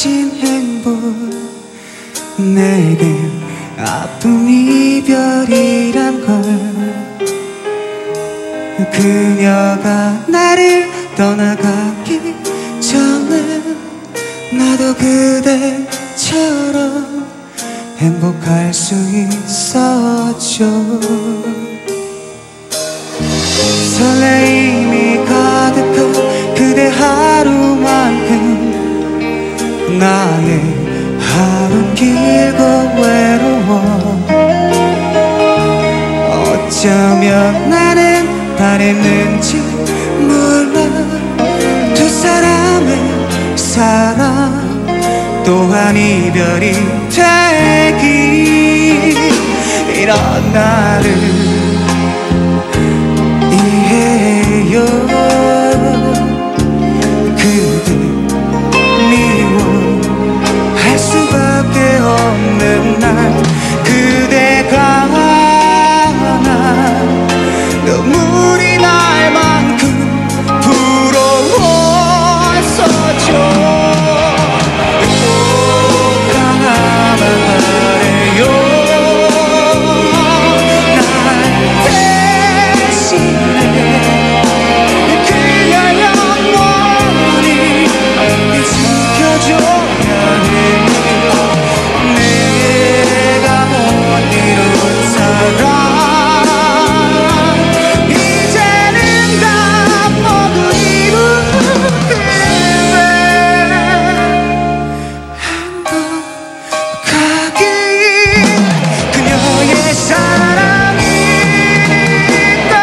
가진 행복, 내겐 아픈 이별이란 걸. 그녀가 나를 떠나가기 전에 나도 그대처럼 행복할 수 있었죠. 설레임이 가득한 그대 하루만큼 나의 하루 길고 외로워. 어쩌면 나는 바랬는지 몰라. 두 사람의 사랑 또한 이별이 되기, 이런 나를 이해해요. 그대 미워할 수밖에 없는 날, 그대가 난 눈물이 날 만큼 부러웠었죠. 꼭 하나만 바래요. 날 대신에 그녀 영원히 지켜줘야 해요. 내가 못 이룬 사랑 이제는 다 모두 이룬 그대. 행복하길. 그녀의 사랑이니까.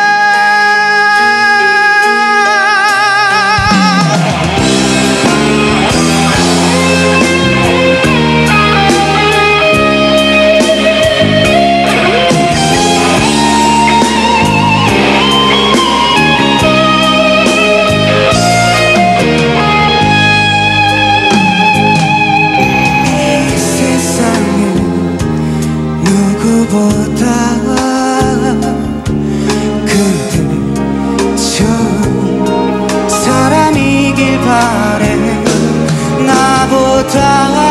이 세상에 누구보다 그대처럼 사람이길 바래. 나보다